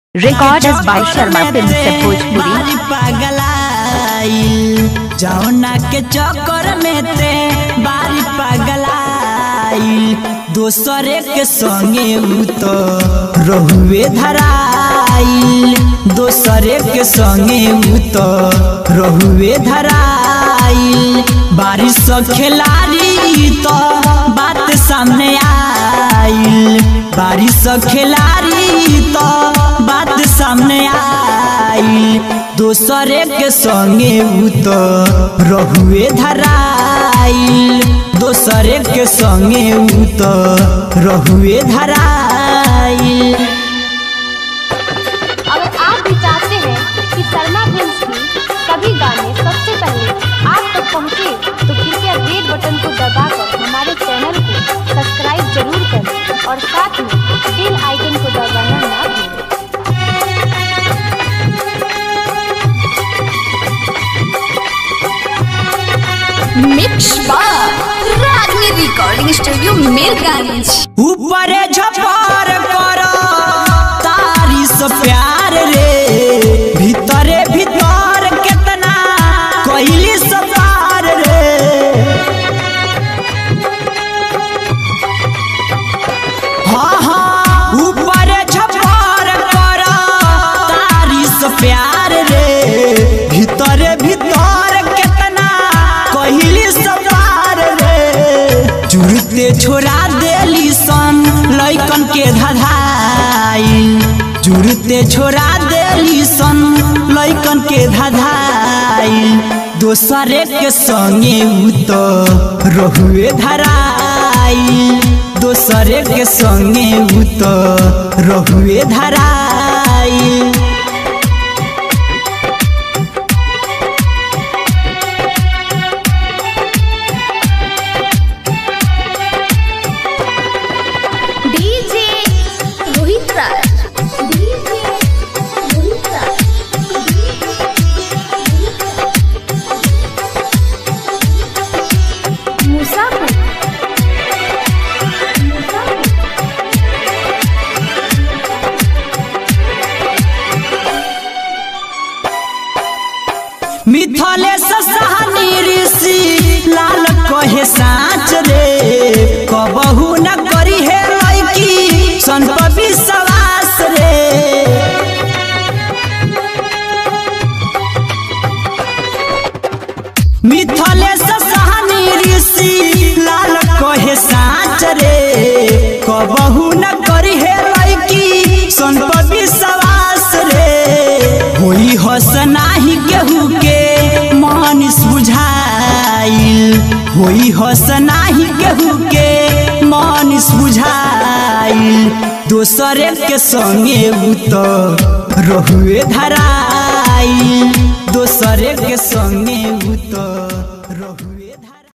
Recorded by Sharma Films से भोजपुरी। पगलाइल जौना के चक्कर में ते बारी पगलाइल दोसरे के संगे उ तो रहुए धराइल दोसरे के संगे उ तो रहुए धराइल बारिश खिलाड़ी तो बात सामने आइल बारिश खिलाड़ी तो बात सामने आई दोसरे के संगे उ तो रहुए धराइल दोसरे के संगे उ तो रहुए धराइल। अगर आप भी चाहते हैं कि शर्मा फिल्म्स की सभी गाने सबसे पहले आप तक पहुंचे तो कृपया रेड बटन को दबाकर हमारे चैनल को सब्सक्राइब जरूर करें और साथ में बेल आइकन को दबाना ना भूलें। मिक्स बार रागनी रिकॉर्डिंग स्टूडियो मिरगांज। ऊपर झपर करो तारीस प्यार रे भीतरे भीतर कितना कोइली सवार रे हाँ हाँ ऊपर झपर करो तारीस प्यार रे भीतरे भीतर कितना कोइली सवार रे जुड़ते छोड़ा देली सन लइकन के धधाइल जुड़ते छोड़ा देली सन लइकन के धधाइल दोसरे के संगे उ तो रहुए धराइल दोसरे के संगे उ तो रहुए धराइल। मिथलेश सहनी ऋषि लाल कहे साँच रे कबहू न करी है लड़की सन पर विश्वास रे मिथलेश सहनी ऋषि लाल कहे साँच रे कबहू न करी है लड़की सन पर विश्वास रे होई हसनाही केहू के मानिस बुझाइल होई हसनाही केहू के मानिस बुझाइल दोसरे के संगे उ तो रहुए धराइल दोसरे के संगे उ तो